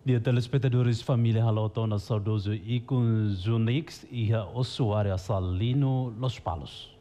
Dia telespectadores família halotona saudoso Icon Zunix e a Ossuária Salino Los Palos.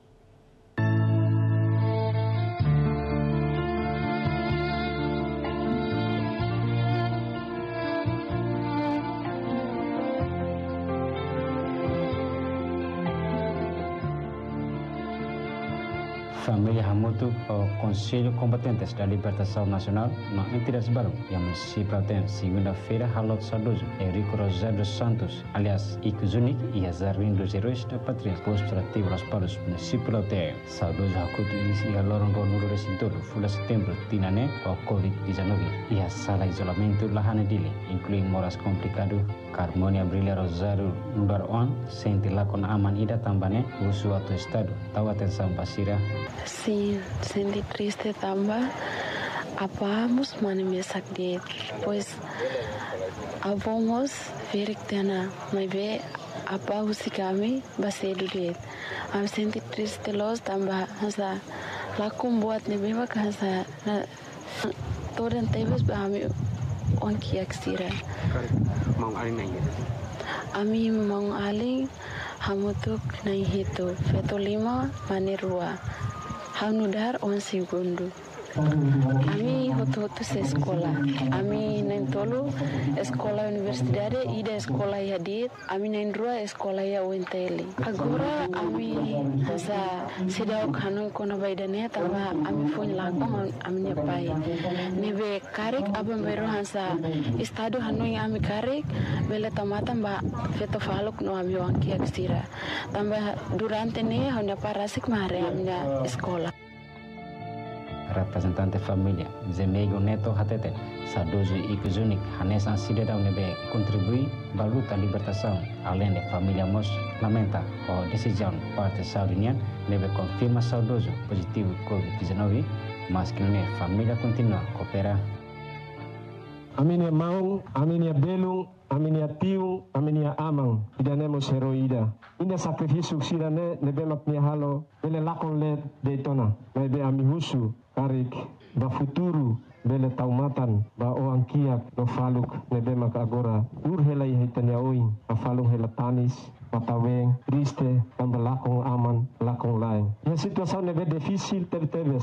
Família Hamutu, o Conselho Combatentes da Libertação Nacional, no entidade baru yang municipal tem segunda-feira halot saudoso Enrico Rosário dos Santos, aliás Icon Zunic e a Zarvin dos Heróis da Pátria, administrativo Los Palos municipal tem saudoso hakutu isi a lorong no recinto fula setembro tinane o COVID-19 e a sala isolamento lahane dili, incluindo moras complicado Carmonia Brilha Rosário Number 1, senti lakon aman ida tambane usu atau estado, tahu atenção basira. Sim, senti triste também. Apa mus mani mesak dia, pois avomos verik tena, mas be apa usi kami basedu dia. Am senti triste los tambah hasa lakum buat nebe mak hasa toren tebes bahami onki aksira. Mau aling nai. Ami mau aling hamutuk nai hitu feto 5 manirua. Hanudar on segundo. Ami hotu se sekolah. Ami nain tolu sekolah universidade ida sekolah yadit. Ami nain dua sekolah ya uinteli. Agora ami hasa sidau kanu kono baidane tamba ami fun lakon ami nyapai. Nebe karik abam bero hasa estado hanu yang ami karik bele tamata ba feto faluk no ami wanki aksira. Tamba durante ne hanya parasik mare amnya sekolah. Representante família Zemego Neto Hatete, saudoso Icon Zunic, Hanesan cidadão nebe contribui para a luta libertação, além de família Mos lamenta a decisão parte saudinha nebe confirma saudoso positivo COVID-19, mas que não família continua a cooperar. Aminia maung, aminia belung, aminia tiung, aminia amang, idanemos heroida. Ina sakrifisuk sirane nebe maknia halo, bele lakon le Daytona, nebe amihusu, karik, ba futuru, bele taumatan, ba oangkiak, no faluk, nebe mak agora, urhelai hitanya oing, ba falung hela tanis, pataweng, triste, tambah lakong aman, lakong lain. Ya situação nebe difícil tebes,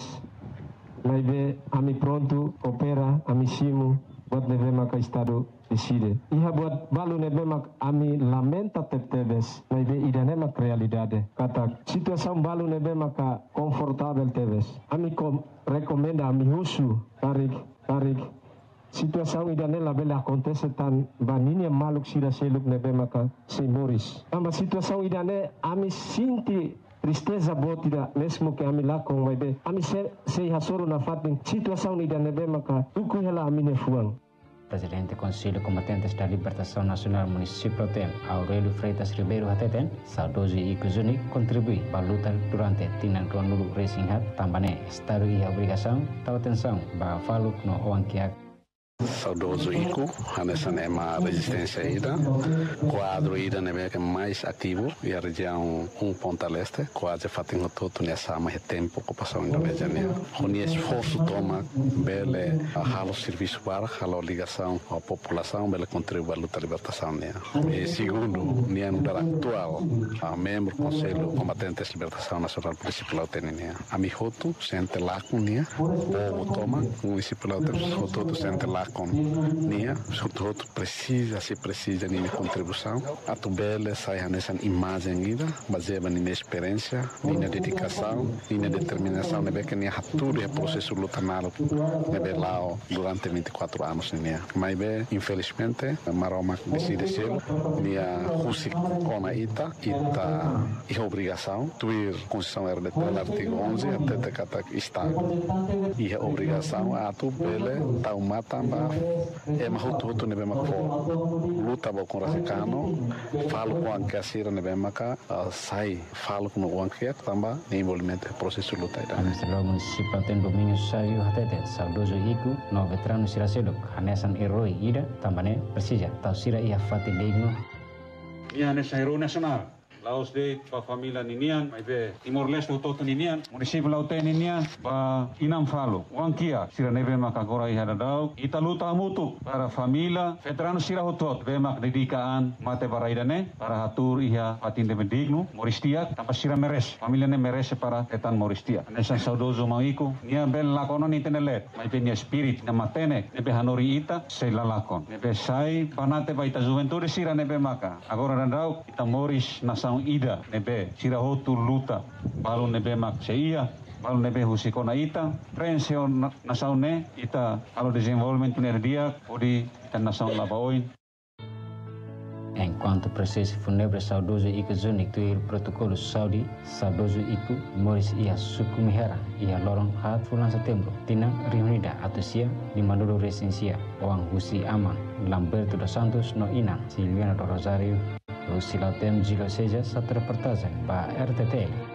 nebe ami pronto, opera, ami simu, buat nebe maka estado decide. Iha buat balu nebe mak ami lamenta tebes, nebe ida mak realidade. Kata situação balu nebe maka confortável tebes. Ami recomenda ami husu tarik situação ida nela bela acontece tan baninya maluk sira seluk nebe maka semoris. Amba situação ida ne ami sinti tristeza botida mesmo que ami lakong maibe ami se hasoro na fatin situação ida nebe maka tuku hela ami nefuang. Presidente Conselho Combatentes da Libertação Nacional Municipal tem Aurelio Freitas Ribeiro Hateten, saudoso Icon Zunic contribui para a luta durante tinan ruanulu racing hat tambane estado e obrigação tahu atenção para faluk no oangkiak. Saudoso Icon, Hanesan ema resistência ida, quadro ida nebe que mais ativo e a região Ponta Leste, quase fazendo todo nessa mais tempo ocupação Indonésia. Com esforço toma bele halo serviço para halo ligação à população bele contribui à luta libertação e segundo nian da atual membro Conselho Combatentes Libertação Nacional Municipal tenenia ami hotu sente lá com nia povo toma municipal hotu sente lá com nia, sobretudo se precisa de contribuição. A tubela sai nessa imagem ida, baseada na experiência, na dedicação, na determinação, na que nia tudo é processo lutanal, na lá durante 24 anos nia. Mas infelizmente, Maroma decide ser nia Rusi com a ita e obrigação, tuir Constituição RDT artigo 11 até kata Estado. E a obrigação a tubela taumata é mahutu nebe mako luta bo com rasicano falo com a casira nebe maka sai falo com o anque tamba envolvimento processo luta ida. Administrador municipal tem domínio Savio Hatete, saudoso Icon no veterano Siraseluk, Hanesan Heroi ida tambane persija tau sira ia fati digno. Ia nessa hero nacional. Laos de pa família ninian, mai be Timor-Leste toto ninian, município Laute ninian, pa Inam Falo, Wankia, sira nebe mak agora iha dadau, ita luta mutu para família, veterano sira hotot, be mak dedikaan mate paraidane, para hatur iha patin de bendigno, Moristia, tanpa sira meres, família ne merece para etan Moristia. Nesan saudoso mauiku, nia bel lakonon itenelet, mai be nia spirit, na matene, nebe hanori ita, se lalakon. Nebe sai, panate pa ita juventude sira nebe maka, agora dadau, ita Moris nasaun ida, nebe, sira hotu luta, balu nebe mak seia, balu nebe husikona ita, prensio nasaun ne, ita alo desenvolvement energia, odi ita nasaun labaoin. Enquanto o processo fúnebre saudoso Iku Zunik tuir protocolo Saudi, saudoso Iku Morris ia suku mihera ia lorong hat bulan Setembro, tinang reunida atusia di Maduro Residencia, Wang Husi Aman, Lamberto dos Santos no Inang, Silviana do Rosario, Lucilautem Gilo Seja, satu reportagem para RTTL.